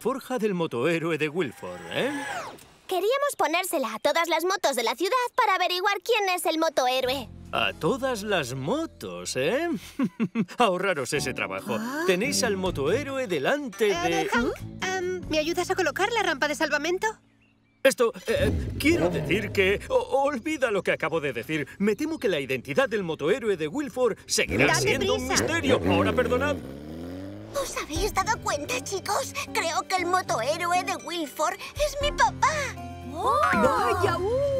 alforja del motohéroe de Wilford, ¿eh? Queríamos ponérsela a todas las motos de la ciudad para averiguar quién es el motohéroe. A todas las motos, ¿eh? Ahorraros ese trabajo. Tenéis al motohéroe delante de... Hank, ¿me ayudas a colocar la rampa de salvamento? Esto, quiero decir que... olvida lo que acabo de decir. Me temo que la identidad del motohéroe de Wilford seguirá ¡Date siendo un prisa! misterio. Ahora, perdonad. ¿Os habéis dado cuenta, chicos? Creo que el motohéroe de Wilford es mi papá. ¡Vaya!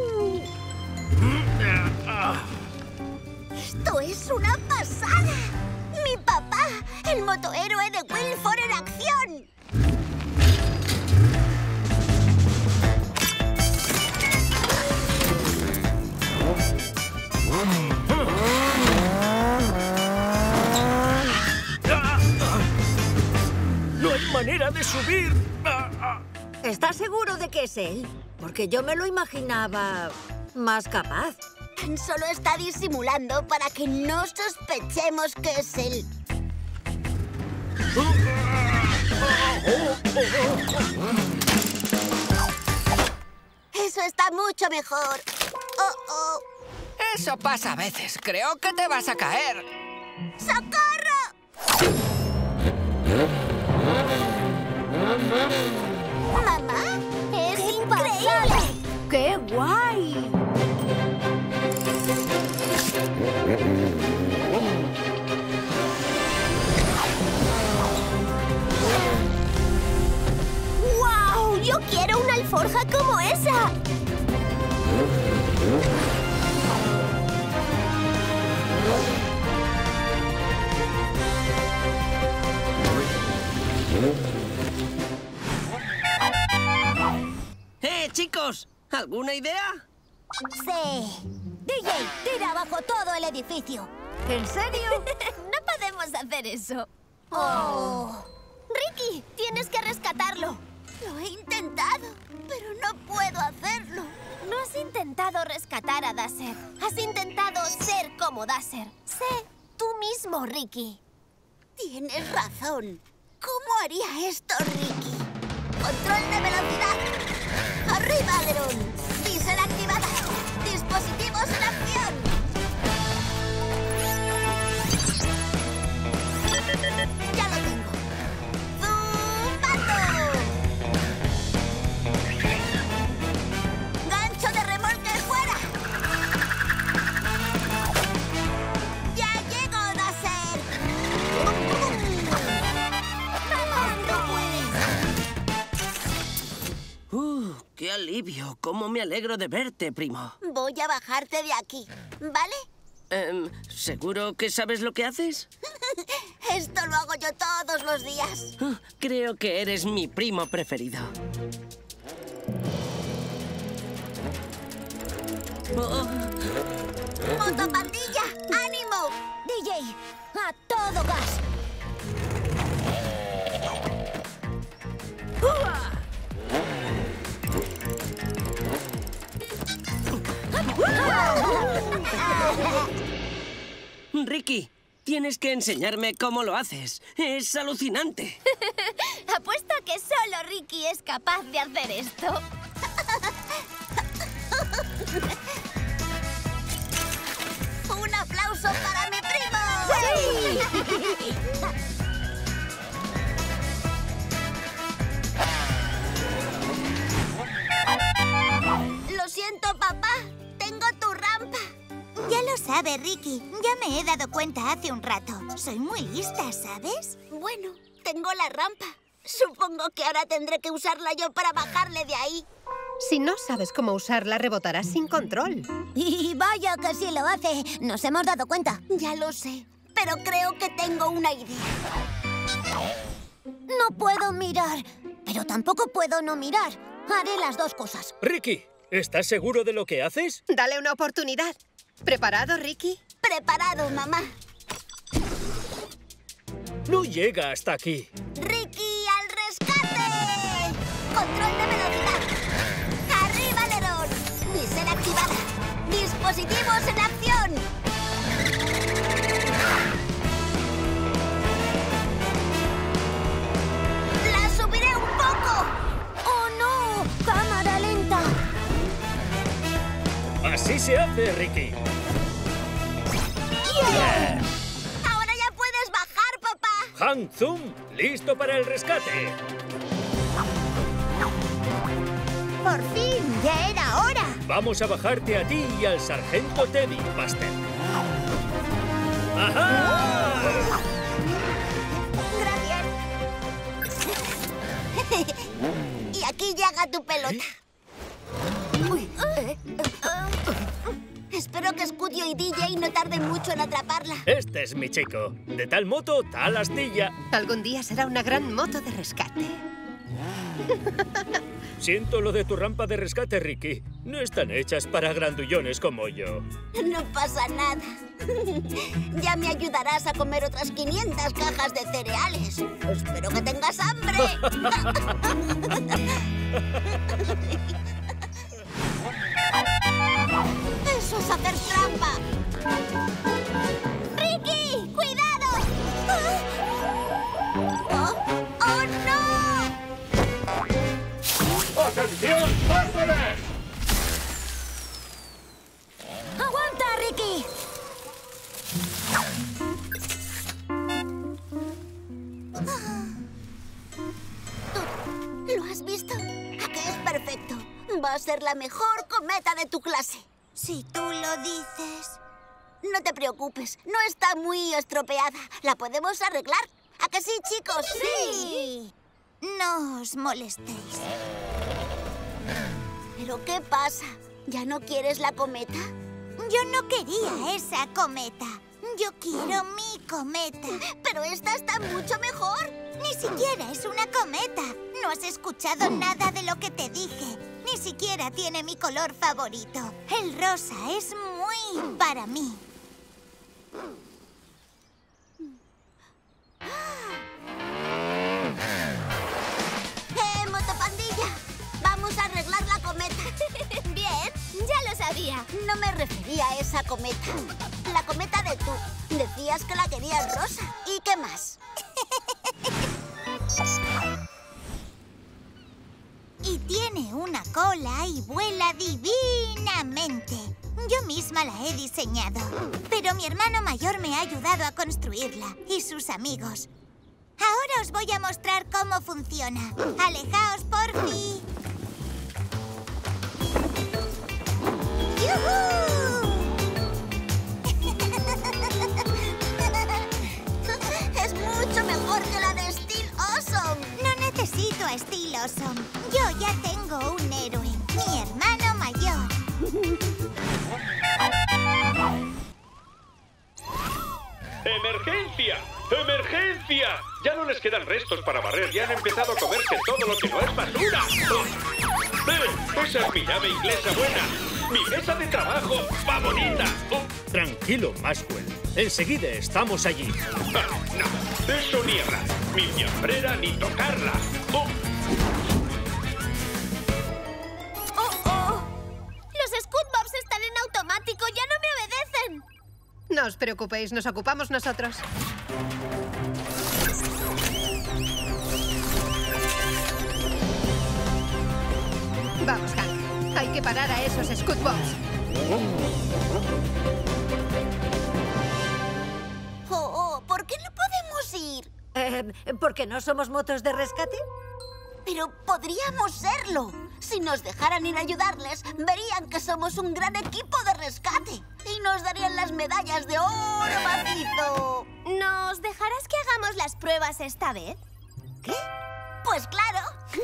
¡Esto es una pasada! ¡Mi papá! ¡El motohéroe de Wilford en acción! ¡No hay manera de subir! ¿Estás seguro de que es él? Porque yo me lo imaginaba más capaz. Tan solo está disimulando para que no sospechemos que es él. Eso está mucho mejor. Eso pasa a veces. Creo que te vas a caer. ¡Socorro! ¿Mamá? ¡Es increíble! ¡Qué guay! ¡Wow! ¡Yo quiero una alforja como esa! Chicos, ¿alguna idea? Sí. DJ, tira abajo todo el edificio. ¿En serio? No podemos hacer eso. Oh. Ricky, tienes que rescatarlo. Lo he intentado, pero no puedo hacerlo. No has intentado rescatar a Dasher. Has intentado ser como Dasher. Sé tú mismo, Ricky. Tienes razón. ¿Cómo haría esto, Ricky? ¡Control de velocidad! ¡Arriba, Alerón! ¡Diesel activada! ¡Dispositivos en acción! ¡Ya lo tengo! ¡Zumbando! ¡Gancho de remolque fuera! ¡Ya llego, Dasher! ¡Vamos, no puedes! ¡Qué alivio! ¿Cómo me alegro de verte, primo? Voy a bajarte de aquí, ¿vale? ¿Seguro que sabes lo que haces? Esto lo hago yo todos los días. Creo que eres mi primo preferido. ¡Motopandilla! ¡Ánimo! DJ, a todo gas. Ricky, tienes que enseñarme cómo lo haces. Es alucinante. Apuesto a que solo Ricky es capaz de hacer esto. ¡Un aplauso para mi primo! ¡Sí! Lo siento, papá. Tengo tu rampa. Ya lo sabe, Ricky. Ya me he dado cuenta hace un rato. Soy muy lista, ¿sabes? Bueno, tengo la rampa. Supongo que ahora tendré que usarla yo para bajarle de ahí. Si no sabes cómo usarla, rebotarás sin control. Y vaya que sí lo hace. Nos hemos dado cuenta. Ya lo sé, pero creo que tengo una idea. No puedo mirar, pero tampoco puedo no mirar. Haré las dos cosas. Ricky, ¿estás seguro de lo que haces? Dale una oportunidad. ¿Preparado, Ricky? Preparado, mamá. No llega hasta aquí. ¡Ricky, al rescate! ¡Control de velocidad! ¡Arriba, Alerón! ¡Misión activada! ¡Dispositivos en acción! ¡La subiré un poco! se hace, Ricky. ¡Yeah! ¡Ahora ya puedes bajar, papá! Han Zum, listo para el rescate. ¡Por fin! ¡Ya era hora! Vamos a bajarte a ti y al sargento Teddy, Buster. ¡Ajá! Gracias. Y aquí llega tu pelota. Uy, espero que Scudio y DJ no tarden mucho en atraparla. Este es mi chico. De tal moto, tal astilla. Algún día será una gran moto de rescate. Siento lo de tu rampa de rescate, Ricky. No están hechas para grandullones como yo. No pasa nada. Ya me ayudarás a comer otras 500 cajas de cereales. Espero que tengas hambre. ¡Eso es hacer trampa! ¡Ricky! ¡Cuidado! ¡Oh, no! ¡Atención, órdenes! ¡Aguanta, Ricky! ¿Lo has visto? ¿A qué es perfecto? Va a ser la mejor cometa de tu clase. Si tú lo dices. No te preocupes, no está muy estropeada. La podemos arreglar. ¿A que sí, chicos? ¡Sí! No os molestéis. ¿Pero qué pasa? ¿Ya no quieres la cometa? Yo no quería esa cometa. Yo quiero mi cometa. Pero esta está mucho mejor. Ni siquiera es una cometa. No has escuchado nada de lo que te dije. Ni siquiera tiene mi color favorito. El rosa es muy para mí. Motopandilla! Vamos a arreglar la cometa. Bien, ya lo sabía. No me refería a esa cometa. La cometa de tú. Decías que la querías rosa. ¿Y qué más? Y tiene una cola y vuela divinamente. Yo misma la he diseñado. Pero mi hermano mayor me ha ayudado a construirla. Y sus amigos. Ahora os voy a mostrar cómo funciona. ¡Alejaos, porfi! Es mucho mejor que la de Steel Awesome. No necesito a Steel Awesome. Yo ya tengo un héroe. Mi hermano mayor. ¡Emergencia! ¡Emergencia! Ya no les quedan restos para barrer y han empezado a comerse todo lo que no es basura. ¡Oh! ¡Ven! ¡Esa es mi llave inglesa buena! ¡Mi mesa de trabajo favorita! ¡Oh! Tranquilo, Maxwell. Enseguida estamos allí. Ah, no, eso ni hablar. Ni fiambrera ni tocarla. ¡Oh! Los Scootbobs están en automático. ¡Ya no me obedecen! No os preocupéis, nos ocupamos nosotros. Vamos, Hank. Hay que parar a esos Scootbobs. ¿Por qué no podemos ir? ¿Por qué no somos motos de rescate? Pero podríamos serlo. Si nos dejaran ir a ayudarles, verían que somos un gran equipo de rescate. Y nos darían las medallas de oro macizo. ¿Nos dejarás que hagamos las pruebas esta vez? ¿Qué? Pues claro.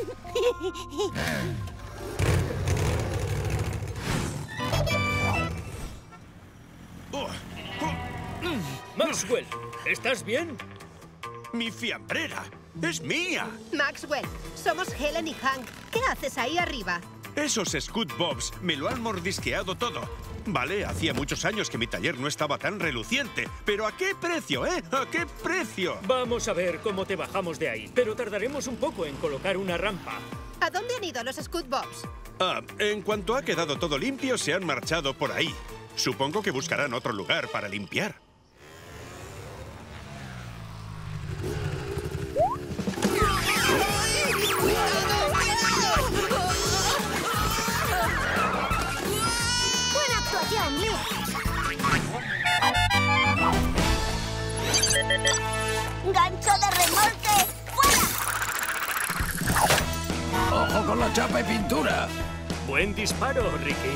Maxwell, ¿estás bien? ¡Mi fiambrera! ¡Es mía! Maxwell, somos Helen y Hank. ¿Qué haces ahí arriba? Esos Scootbobs me lo han mordisqueado todo. Vale, hacía muchos años que mi taller no estaba tan reluciente. Pero ¿a qué precio, eh? ¿A qué precio? Vamos a ver cómo te bajamos de ahí, pero tardaremos un poco en colocar una rampa. ¿A dónde han ido los Scootbobs? En cuanto ha quedado todo limpio, se han marchado por ahí. Supongo que buscarán otro lugar para limpiar. ¡Buena actuación! a chapa y pintura. Buen disparo, Ricky.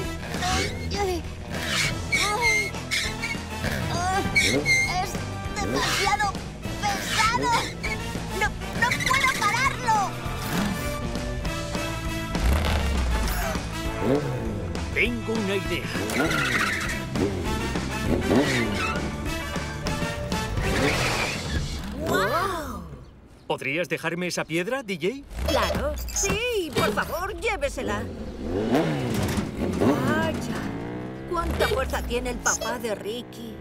¡Es demasiado pesado! ¡No puedo pararlo! Tengo una idea. ¡Wow! ¿Podrías dejarme esa piedra, DJ? Claro. Sí, por favor, llévesela. Vaya. ¿Cuánta fuerza tiene el papá de Ricky?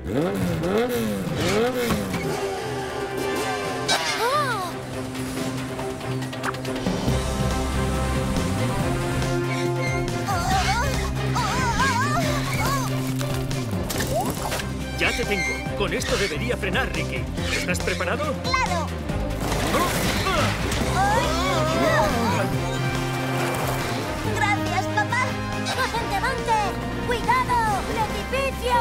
Ya te tengo. Con esto debería frenar, Ricky. ¿Estás preparado? ¡Claro! ¡Gracias, papá! ¡Agente Banter! ¡Cuidado! ¡Precipicio!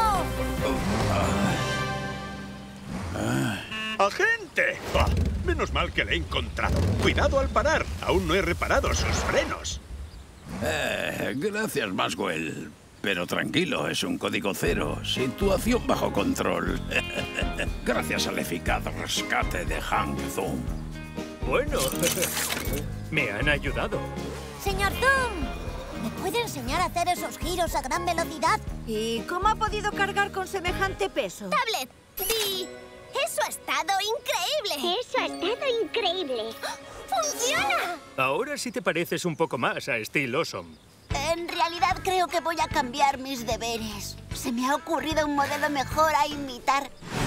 ¡Agente! Ah, menos mal que le he encontrado. Cuidado al parar. Aún no he reparado sus frenos. Gracias, Maxwell. Pero tranquilo, es un código cero. Situación bajo control. Gracias al eficaz rescate de Hank Zoom. Bueno, me han ayudado. Señor Zoom, ¿me puede enseñar a hacer esos giros a gran velocidad? ¿Y cómo ha podido cargar con semejante peso? ¡Tablet! ¡Di! ¡Eso ha estado increíble! ¡Eso ha estado increíble! ¡Funciona! Ahora sí te pareces un poco más a Steel Awesome. En realidad creo que voy a cambiar mis deberes. Se me ha ocurrido un modelo mejor a imitar.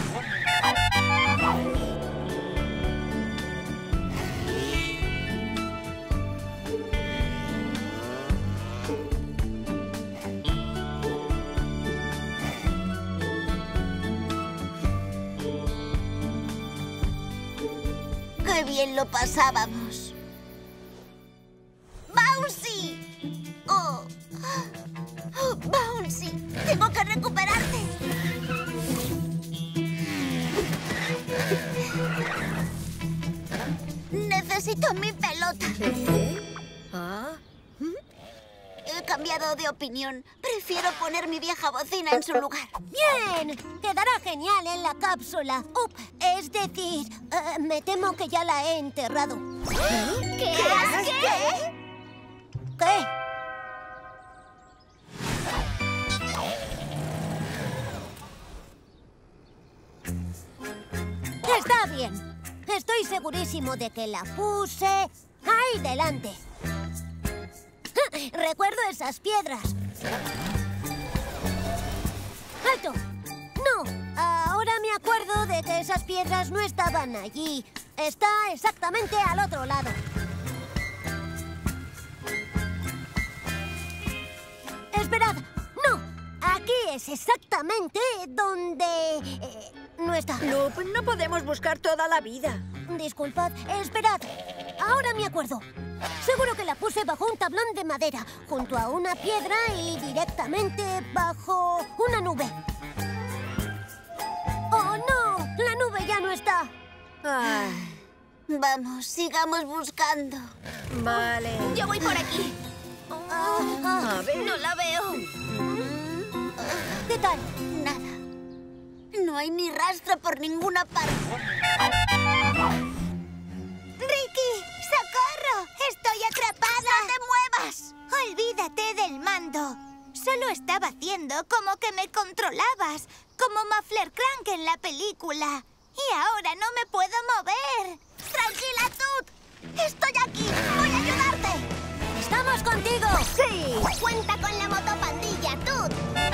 ¡Qué bien lo pasábamos! ¡Bouncy! ¡Oh! ¡Oh, Bouncy! ¡Tengo que recuperarte! ¡Necesito mi pelota! ¿Ah? He cambiado de opinión. Prefiero poner mi vieja bocina en su lugar. ¡Bien! Quedará genial en la cápsula. Es decir, me temo que ya la he enterrado. ¿Qué? ¿Qué? Está bien. Estoy segurísimo de que la puse ahí delante. Recuerdo esas piedras. ¡Alto! No, ahora me acuerdo de que esas piedras no estaban allí. Está exactamente al otro lado. ¡Esperad! ¡No! Aquí es exactamente donde... no está. No, pues no podemos buscar toda la vida. Disculpad, esperad. Ahora me acuerdo. Seguro que la puse bajo un tablón de madera, junto a una piedra y directamente bajo una nube. ¡Oh, no! ¡La nube ya no está! Vamos, sigamos buscando. Vale. Yo voy por aquí. A ver. No la veo. ¿Qué tal? Nada. No hay ni rastro por ninguna parte. ¡Ricky! ¡Socorro! ¡Estoy atrapada! ¡No te muevas! Olvídate del mando. Solo estaba haciendo como que me controlabas, como Muffler Crank en la película. Y ahora no me puedo mover. ¡Tranquila, Toot! ¡Estoy aquí! ¡Voy a ayudarte! ¡Estamos contigo! ¡Sí! ¡Cuenta con la motopandilla, Toot!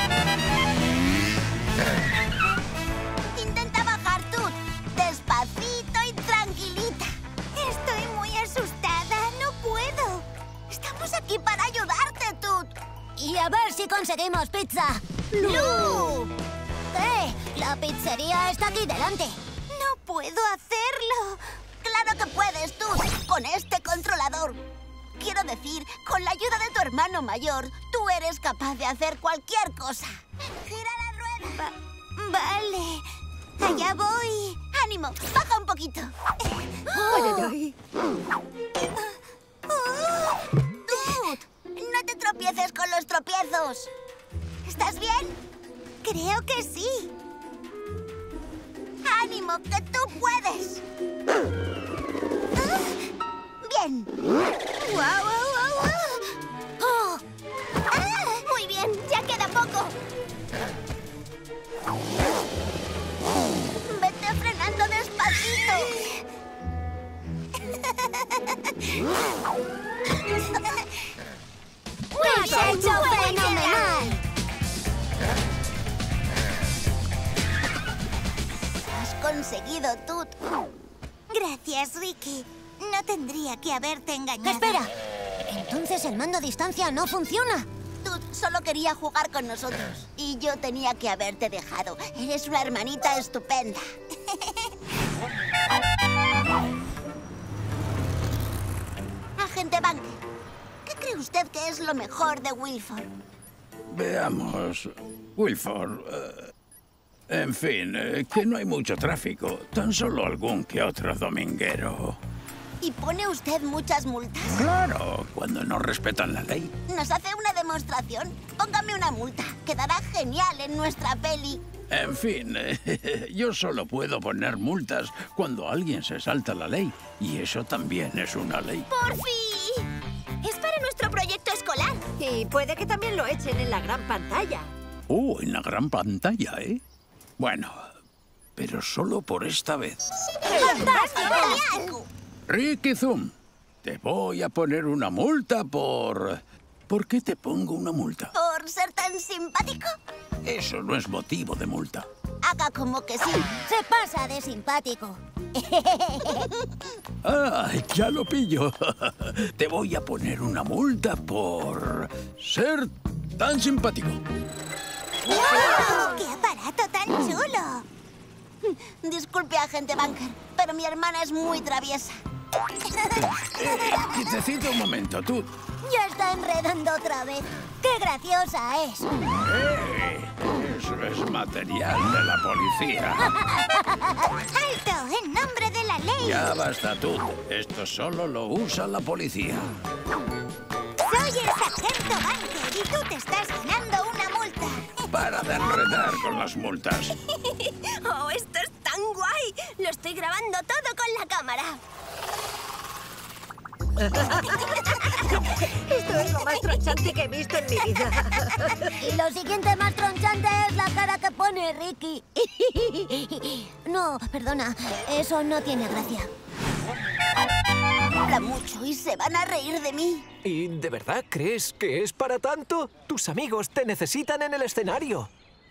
Intenta bajar, Toot. Despacito y tranquilita. Estoy muy asustada. No puedo. Estamos aquí para ayudarte, Toot. Y a ver si conseguimos pizza. ¡Lu! La pizzería está aquí delante. No puedo hacerlo. ¡Claro que puedes, Toot! Con este controlador. Quiero decir, con la ayuda de tu hermano mayor, tú eres capaz de hacer cualquier cosa. ¡Gira la rueda! Vale. Allá voy. ¡Ánimo! ¡Baja un poquito! ¡Ay, ay, ay! Creo que sí. ¡Ánimo, que tú puedes! Bien. ¡Guau, guau, guau, guau! ¡Oh! Muy bien, ya queda poco. Vete frenando despacito. ¡Lo has hecho fenomenal! Has conseguido, Toot. Gracias, Ricky. No tendría que haberte engañado. ¡Espera! Entonces el mando a distancia no funciona. Toot solo quería jugar con nosotros. Y yo tenía que haberte dejado. Eres una hermanita estupenda. Agente Bunker, ¿qué cree usted que es lo mejor de Wilford? Veamos. Wilford. En fin, que no hay mucho tráfico. Tan solo algún que otro dominguero. ¿Y pone usted muchas multas? Claro, cuando no respetan la ley. ¿Nos hace una demostración? Póngame una multa. Quedará genial en nuestra peli. En fin, yo solo puedo poner multas cuando alguien se salta la ley. Y eso también es una ley. ¡Por fin! Es para nuestro proyecto escolar. Y puede que también lo echen en la gran pantalla. En la gran pantalla, ¿eh? Bueno, pero solo por esta vez. ¡Fantástico! Ricky Zoom, te voy a poner una multa por... ¿Por qué te pongo una multa? ¿Por ser tan simpático? Eso no es motivo de multa. Haga como que sí. Se pasa de simpático. ¡Ah, ya lo pillo! Te voy a poner una multa por... ser tan simpático. ¡Wow! ¡Qué aparato tan chulo! Disculpe, agente Bunker, pero mi hermana es muy traviesa. Quietecito un momento, tú. Ya está enredando otra vez. ¡Qué graciosa es! Eso es material de la policía. ¡Alto! ¡En nombre de la ley! Ya basta, tú. Esto solo lo usa la policía. Soy el sargento Bunker y tú te estás ganando una multa. Para de enredar con las multas. ¡Oh, esto es tan guay! Lo estoy grabando todo con la cámara. Esto es lo más tronchante que he visto en mi vida. Y lo siguiente más tronchante es la cara que pone Ricky. No, perdona, eso no tiene gracia. Habla mucho y se van a reír de mí. ¿Y de verdad crees que es para tanto? Tus amigos te necesitan en el escenario.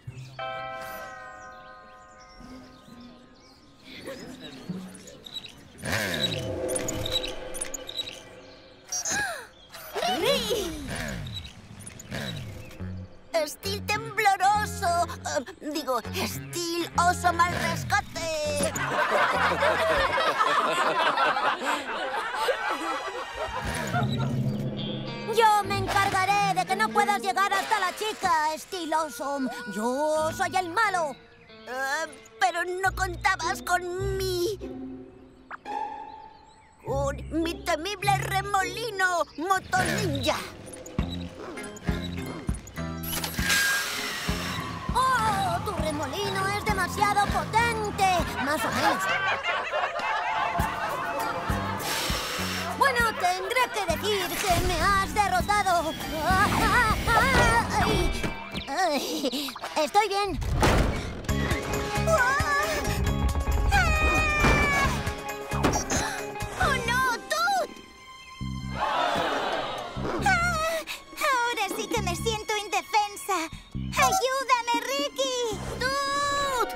Steel tembloroso. Digo, Steel oso mal rescate. Yo me encargaré de que no puedas llegar hasta la chica, Steel Awesome. Yo soy el malo. Pero no contabas con mí. Con mi temible remolino motor ninja. ¡Oh! Tu remolino es demasiado potente. Más o menos. Bueno, tendré que decir que me has derrotado. Ay, estoy bien. ¡Oh, no, Toot! Ahora sí que me siento indefensa. ¡Ayúdame, Ricky! ¡Toot!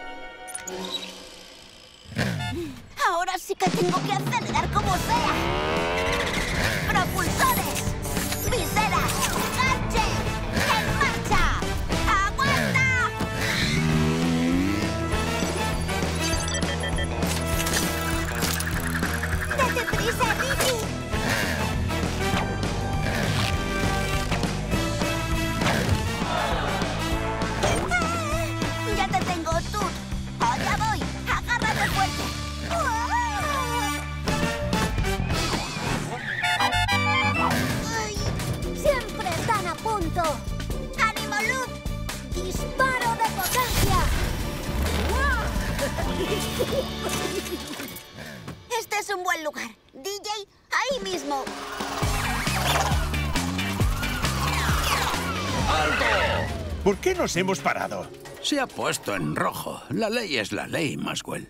Ahora sí que tengo que acelerar como sea. ¡Propulsores! ¡Viseras! ¡Gadget! ¡En marcha! ¡Aguanta! ¡Date prisa, Ricky! ¡Ya te tengo, Toot! ¡Allá voy! ¡Agárrate fuerte! ¡Ay! Siempre están a punto. ¡Ánimo, Luke! ¡Disparo de poder! Este es un buen lugar. DJ, ahí mismo. ¿Por qué nos hemos parado? Se ha puesto en rojo. La ley es la ley, Maxwell.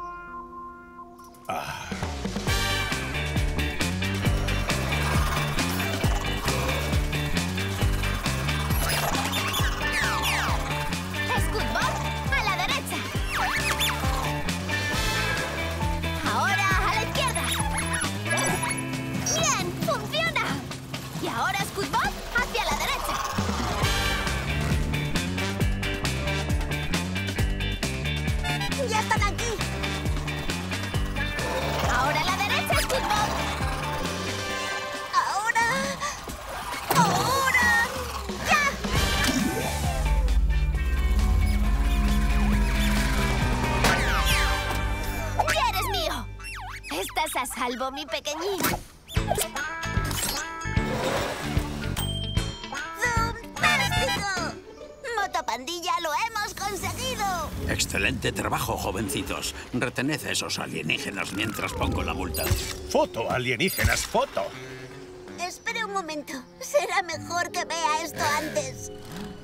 Scootbot, a la derecha. Ahora a la izquierda. ¡Bien! ¡Funciona! Y ahora Scootbot hacia la derecha. ¡Ya están aquí! Ahora a la derecha, Scootbot. ¡Ahora! ¡Ahora! ¡Ya! ¡Ya eres mío! Estás a salvo, mi pequeñín. ¡Fantástico! ¡Motopandilla, lo hemos conseguido! Excelente trabajo, jovencitos. Retened a esos alienígenas mientras pongo la multa. Foto, alienígenas, foto. Espere un momento. Será mejor que vea esto antes.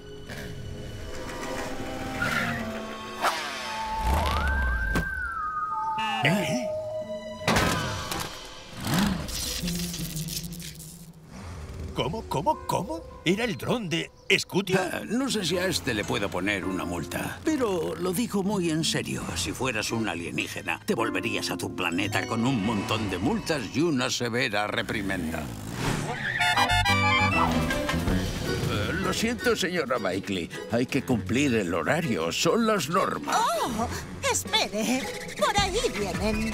¿Cómo? ¿Era el dron de Scooty? No sé si a este le puedo poner una multa, pero lo digo muy en serio. Si fueras un alienígena, te volverías a tu planeta con un montón de multas y una severa reprimenda. Lo siento, señora Bailey. Hay que cumplir el horario. Son las normas. ¡Oh! ¡Espere! ¡Por ahí vienen!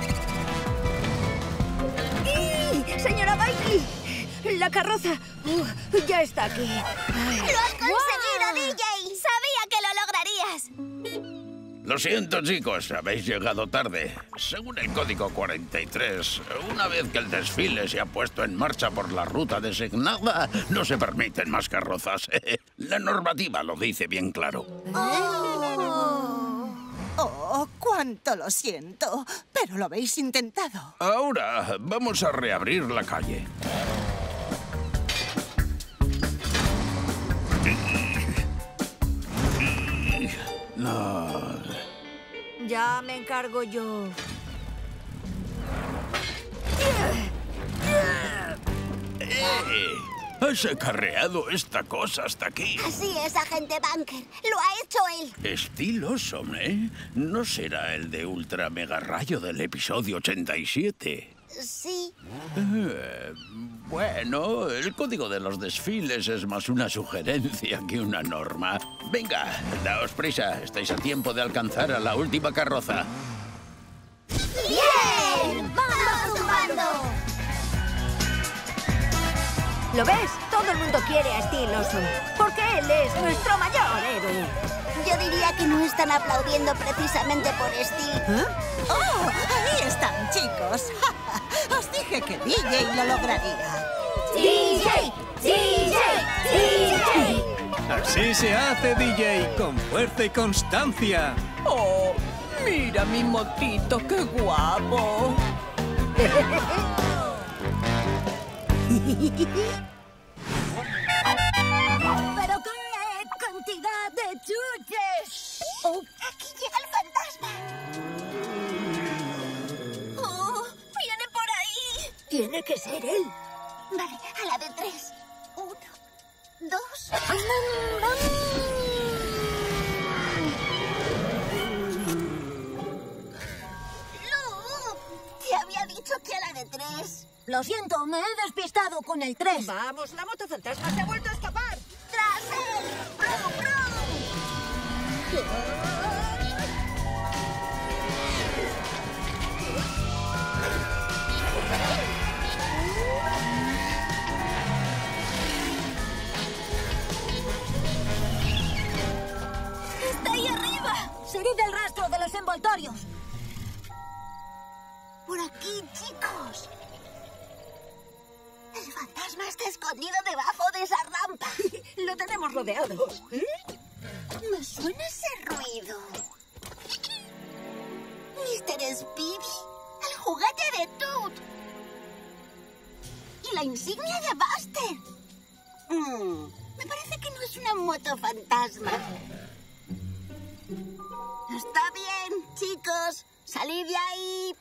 ¡Señora Bailey! ¡La carroza! Ya está aquí. ¡Lo has conseguido, DJ! ¡Sabía que lo lograrías! Lo siento, chicos. Habéis llegado tarde. Según el código 43, una vez que el desfile se ha puesto en marcha por la ruta designada, no se permiten más carrozas. La normativa lo dice bien claro. ¡Oh, cuánto lo siento! Pero lo habéis intentado. Ahora vamos a reabrir la calle. No. Ya me encargo yo. ¿Has acarreado esta cosa hasta aquí? Así es, agente Bunker. Lo ha hecho él. Estiloso, ¿eh? ¿No será el de Ultra Mega Rayo del episodio 87? Sí. Bueno, el código de los desfiles es más una sugerencia que una norma. Venga, daos prisa. Estáis a tiempo de alcanzar a la última carroza. ¡Bien! ¡Vamos sumando! ¿Lo ves? Todo el mundo quiere a Estiloso. Porque él es nuestro mayor héroe. Yo diría que no están aplaudiendo precisamente por Steve. ¡Oh! Ahí están, chicos. Os dije que DJ lo lograría. ¡DJ! ¡DJ! ¡DJ! Así se hace, DJ, con fuerza y constancia. ¡Oh! ¡Mira mi motito, qué guapo! ¡Pero qué cantidad de chuches! ¡Oh! ¡Aquí llega el fantasma! ¡Oh! ¡Viene por ahí! Tiene que ser él. Vale, a la de 3. 1, 2... Te había dicho que a la de 3. Lo siento, me he despistado con el 3. Vamos, la moto fantasma se ha vuelto a escapar. ¡Tras él! ¡Brum, brum! ¡Está ahí arriba! Seguid el rastro de los envoltorios. Por aquí, chicos. El fantasma está escondido debajo de esa rampa. Lo tenemos rodeado. Me suena ese ruido. Mr. Spiffy, el juguete de Toot. Y la insignia de Buster. Me parece que no es una moto fantasma. Está bien, chicos. Salid de ahí.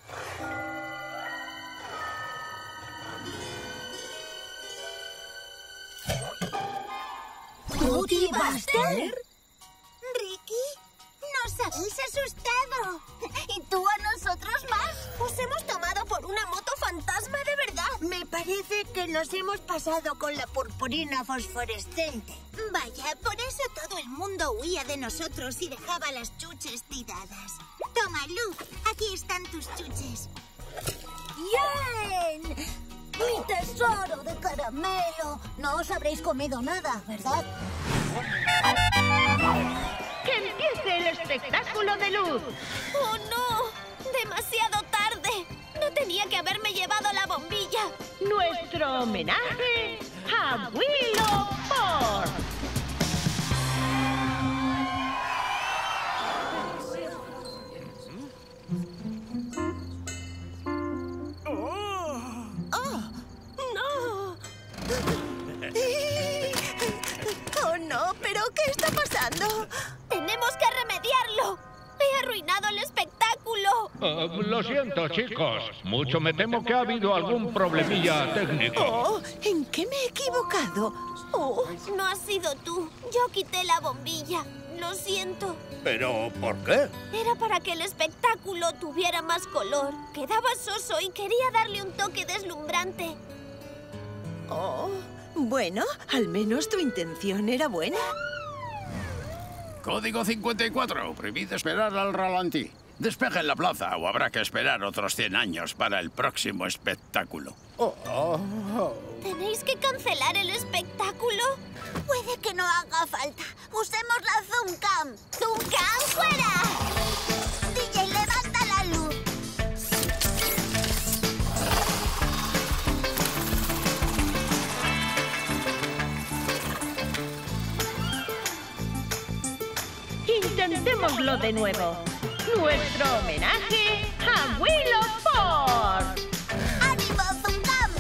¿Toot y Buster? Ricky, nos habéis asustado. ¿Y tú a nosotros más? Os hemos tomado por una moto fantasma de verdad. Me parece que nos hemos pasado con la purpurina fosforescente. Vaya, por eso todo el mundo huía de nosotros y dejaba las chuches tiradas. Toma, Lu, aquí están tus chuches. ¡Bien! ¡Mi tesoro de caramelo! No os habréis comido nada, ¿verdad? ¡Que empiece el espectáculo de luz! ¡Oh, no! ¡Demasiado tarde! ¡No tenía que haberme llevado la bombilla! Nuestro homenaje a Willow Ford. ¡Oh, no! ¿Pero qué está pasando? ¡Tenemos que remediarlo! ¡He arruinado el espectáculo! Lo siento, chicos. Mucho me temo que ha habido algún problemilla técnico. Oh, ¿en qué me he equivocado? Oh. No has sido tú. Yo quité la bombilla. Lo siento. ¿Pero por qué? Era para que el espectáculo tuviera más color. Quedaba soso y quería darle un toque deslumbrante. Oh, bueno, al menos tu intención era buena. Código 54. Prohibido esperar al ralentí. Despejen la plaza o habrá que esperar otros 100 años para el próximo espectáculo. ¿Tenéis que cancelar el espectáculo? Puede que no haga falta. Usemos la Zoom Cam. ¡Zoom Cam fuera! DJ, levanta la luz. Intentémoslo de nuevo. Nuestro homenaje a Willow Ford. ¡Ánimo, Zoom Cam!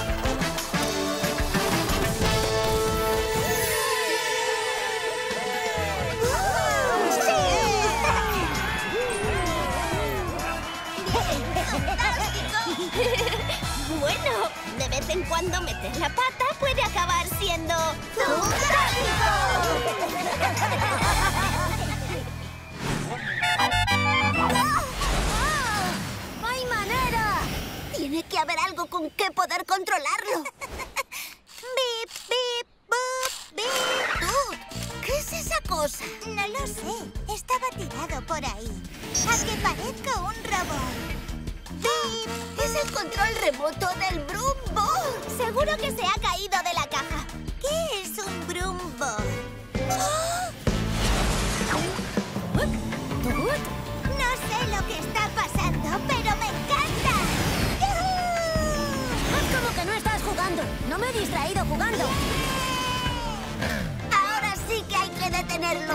Bueno, de vez en cuando meter la pata puede acabar siendo... ¡Fantástico! ¡No hay manera! Tiene que haber algo con que poder controlarlo. ¡Bip, bip, bup, bip! ¿Qué es esa cosa? No lo sé. Estaba tirado por ahí. A que parezca un robot. ¡Bip! Es el control remoto del Broom Ball. Seguro que se ha caído de la caja. ¿Qué es un Broom Ball? No sé lo que está pasando, pero me encanta. Es como que no estás jugando. No me he distraído jugando. Ahora sí que hay que detenerlo.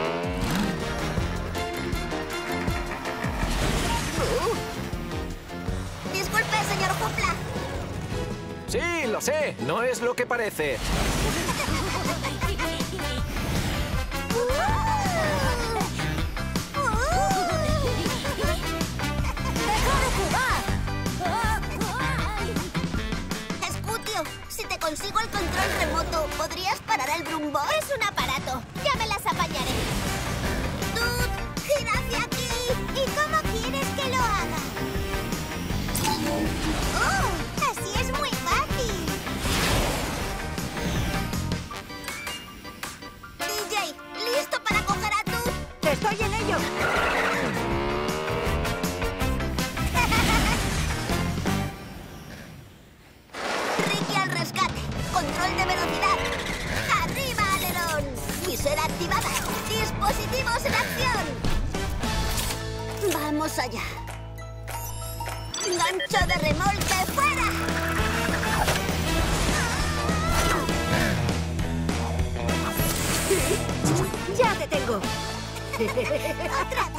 Disculpe, señor Jupla. Sí, lo sé. No es lo que parece. ¡Deja de jugar! Escutio, si te consigo el control remoto, ¿podrías parar el Broom Ball? Es un aparato. Ya me las apañaré. ¡Toot! ¡Gira hacia aquí! ¿Y cómo quieres que lo haga? ¡Oh! Así es muy fácil. DJ, ¿listo para coger a Toot? ¡Estoy en ello! Ricky al rescate. Control de velocidad. ¡Arriba, alerón! Visera activada. Dispositivos en acción. Vamos allá. Gancho de remolque fuera. ¡Ya te tengo! ¡Otra